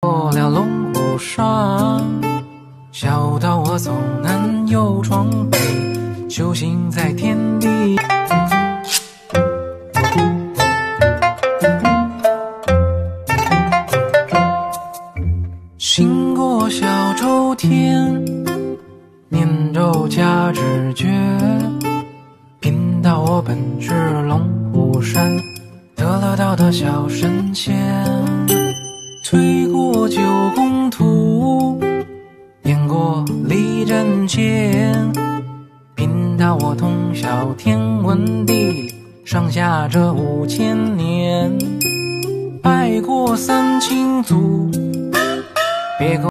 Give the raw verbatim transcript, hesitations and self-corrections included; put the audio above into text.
过了龙虎山，小到我走南又闯北，修行在天地。行过小周天，念咒加直觉，贫道我本是龙虎山得了道的小神仙。推过九宫图，演过立阵剑，贫道我通晓天文地，上下这五千年。拜过三清祖，别